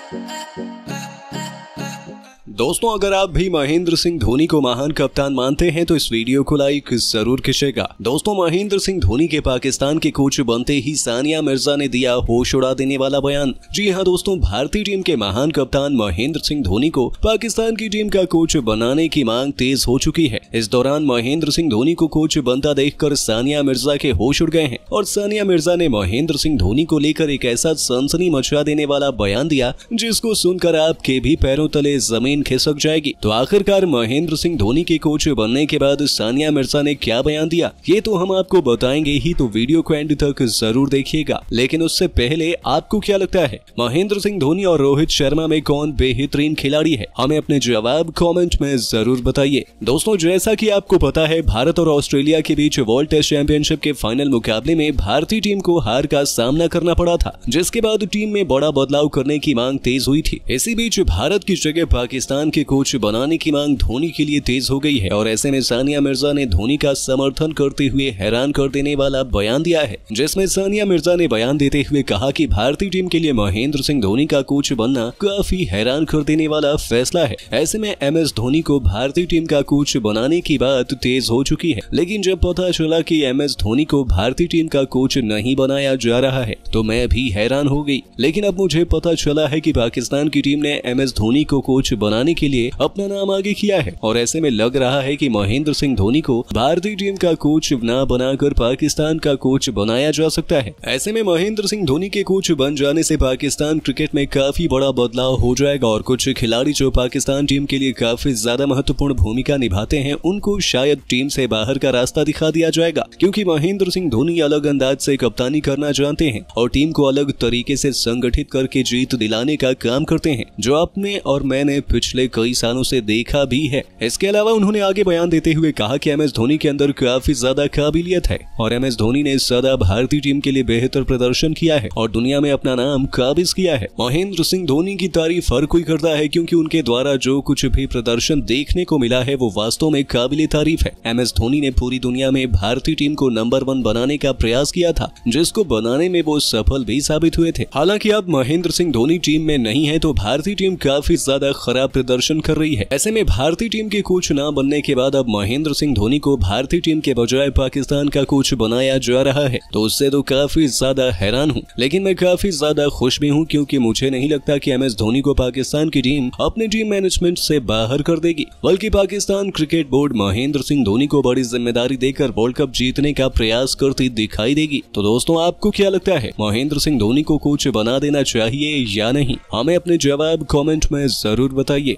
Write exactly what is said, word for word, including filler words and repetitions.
दोस्तों, अगर आप भी महेंद्र सिंह धोनी को महान कप्तान मानते हैं तो इस वीडियो को लाइक जरूर कीजिएगा। दोस्तों, महेंद्र सिंह धोनी के पाकिस्तान के कोच बनते ही सानिया मिर्जा ने दिया होश उड़ा देने वाला बयान। जी हां दोस्तों, भारतीय टीम के महान कप्तान महेंद्र सिंह धोनी को पाकिस्तान की टीम का कोच बनाने की मांग तेज हो चुकी है। इस दौरान महेंद्र सिंह धोनी को कोच बनता देखकर सानिया मिर्जा के होश उड़ गए हैं और सानिया मिर्जा ने महेंद्र सिंह धोनी को लेकर एक ऐसा सनसनी मचा देने वाला बयान दिया जिसको सुनकर आपके भी पैरों तले जमीन खिसक जाएगी। तो आखिरकार महेंद्र सिंह धोनी के कोच बनने के बाद सानिया मिर्जा ने क्या बयान दिया, ये तो हम आपको बताएंगे ही, तो वीडियो को एंड तक जरूर देखिएगा। लेकिन उससे पहले आपको क्या लगता है, महेंद्र सिंह धोनी और रोहित शर्मा में कौन बेहतरीन खिलाड़ी है? हमें अपने जवाब कमेंट में जरूर बताइए। दोस्तों, जैसा कि आपको पता है, भारत और ऑस्ट्रेलिया के बीच वर्ल्ड टेस्ट चैंपियनशिप के फाइनल मुकाबले में भारतीय टीम को हार का सामना करना पड़ा था, जिसके बाद टीम में बड़ा बदलाव करने की मांग तेज हुई थी। इसी बीच भारत की जगह पाकिस्तान के कोच बनाने की मांग धोनी के लिए तेज हो गई है और ऐसे में सानिया मिर्जा ने धोनी का समर्थन करते हुए हैरान कर देने वाला बयान दिया है, जिसमें सानिया मिर्जा ने बयान देते हुए कहा कि भारतीय टीम के लिए महेंद्र सिंह धोनी का कोच बनना काफी हैरान कर देने वाला फैसला है। ऐसे में एम एस धोनी को भारतीय टीम का कोच बनाने की बात तेज हो चुकी है, लेकिन जब पता चला कि एम एस धोनी को भारतीय टीम का कोच नहीं बनाया जा रहा है तो मैं भी हैरान हो गई। लेकिन अब मुझे पता चला है कि पाकिस्तान की टीम ने एम एस धोनी को कोच बनाने के लिए अपना नाम आगे किया है और ऐसे में लग रहा है कि महेंद्र सिंह धोनी को भारतीय टीम का कोच ना बनाकर पाकिस्तान का कोच बनाया जा सकता है। ऐसे में महेंद्र सिंह धोनी के कोच बन जाने से पाकिस्तान क्रिकेट में काफी बड़ा बदलाव हो जाएगा और कुछ खिलाड़ी जो पाकिस्तान टीम के लिए काफी ज्यादा महत्वपूर्ण भूमिका निभाते हैं उनको शायद टीम से बाहर का रास्ता दिखा दिया जाएगा, क्योंकि महेंद्र सिंह धोनी अलग अंदाज से कप्तानी करना जानते हैं और टीम को अलग तरीके से संगठित करके जीत दिलाने का काम करते हैं, जो आपने और मैंने पिछले कई सालों से देखा भी है। इसके अलावा उन्होंने आगे बयान देते हुए कहा कि एम एस धोनी के अंदर काफी ज्यादा काबिलियत है और एम एस धोनी ने सदा भारतीय टीम के लिए बेहतर प्रदर्शन किया है और दुनिया में अपना नाम काबिज किया है। महेंद्र सिंह धोनी की तारीफ हर कोई करता है, क्योंकि उनके द्वारा जो कुछ भी प्रदर्शन देखने को मिला है वो वास्तव में काबिले तारीफ है। एम एस धोनी ने पूरी दुनिया में भारतीय टीम को नंबर वन बनाने का प्रयास किया था, जिसको बनाने में वो सफल भी साबित हुए थे। हालांकि अब महेंद्र सिंह धोनी टीम में नहीं है तो भारतीय टीम काफी ज्यादा खराब प्रदर्शन कर रही है। ऐसे में भारतीय टीम के कोच न बनने के बाद अब महेंद्र सिंह धोनी को भारतीय टीम के बजाय पाकिस्तान का कोच बनाया जा रहा है, तो उससे तो काफी ज्यादा हैरान हूँ। लेकिन मैं काफी ज्यादा खुश भी हूँ, क्योंकि मुझे नहीं लगता कि एम एस धोनी को पाकिस्तान की टीम अपनी टीम मैनेजमेंट से बाहर कर देगी, बल्कि पाकिस्तान क्रिकेट बोर्ड महेंद्र सिंह धोनी को बड़ी जिम्मेदारी देकर वर्ल्ड कप जीतने का प्रयास करती दिखाई देगी। तो दोस्तों, आपको क्या लगता है, महेंद्र सिंह धोनी को कोच बना देना चाहिए या नहीं? हमें अपने जवाब कमेंट में जरूर बताइए।